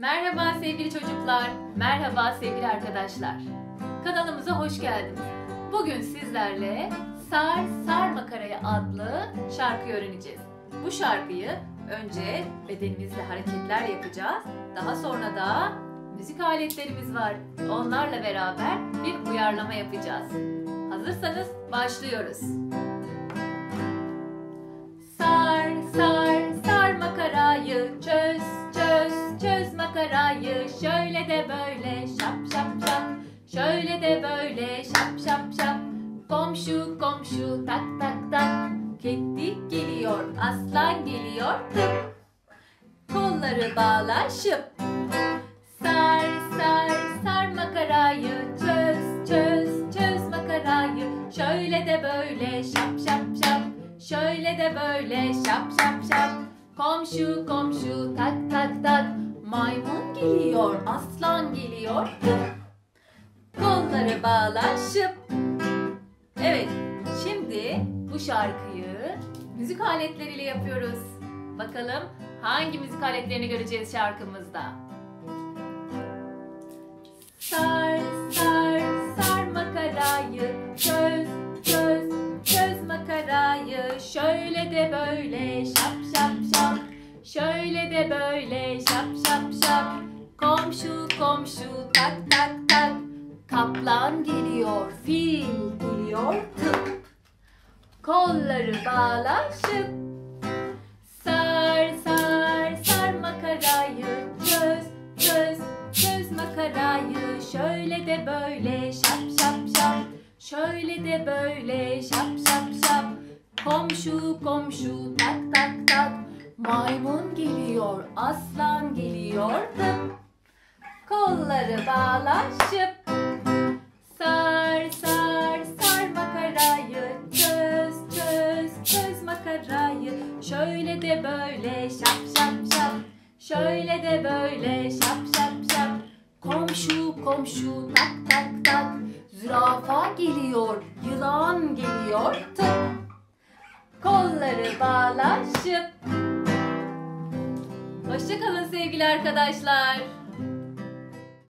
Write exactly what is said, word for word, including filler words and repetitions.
Merhaba sevgili çocuklar, merhaba sevgili arkadaşlar. Kanalımıza hoş geldiniz. Bugün sizlerle Sar Sar Makarayı adlı şarkıyı öğreneceğiz. Bu şarkıyı önce bedenimizle hareketler yapacağız. Daha sonra da müzik aletlerimiz var. Onlarla beraber bir uyarlama yapacağız. Hazırsanız başlıyoruz. Sar sar sar makarayı, çöz çöz çöz makarayı, şöyle de böyle şap şap şap, şöyle de böyle şap şap şap. Komşu komşu tak tak tak, kedi geliyor, aslan geliyor tıp. Kolları bağla şıp. Sar sar sar makarayı, çöz çöz çöz makarayı, şöyle de böyle şap şap şap, şöyle de böyle şap şap şap. Komşu komşu tak tak tak, maymun geliyor, aslan geliyor tıp. Kolları bağla şıp. Evet, şimdi bu şarkıyı müzik aletleriyle yapıyoruz. Bakalım hangi müzik aletlerini göreceğiz şarkımızda. Sar sar sar makarayı, çöz çöz çöz makarayı, şöyle de böyle şap şap şap, şöyle de böyle şap şap şap. Komşu komşu tak tak tak, kaplan geliyor, fil geliyor tıp. Kolları bağla şıp. Sar sar sar makarayı, çöz çöz çöz makarayı, şöyle de böyle şap şap şap, şöyle de böyle şap şap şap. Komşu komşu tak tak tak, maymun geliyor, aslan geliyor tıp. Kolları bağla şıp. Sar sar sar makarayı, çöz çöz çöz makarayı, şöyle de böyle şap şap şap, şöyle de böyle şap şap şap. Komşu komşu tak tak tak, zürafa geliyor, yılan geliyor tıp. Kolları bağla şıp. Hoşça kalın sevgili arkadaşlar.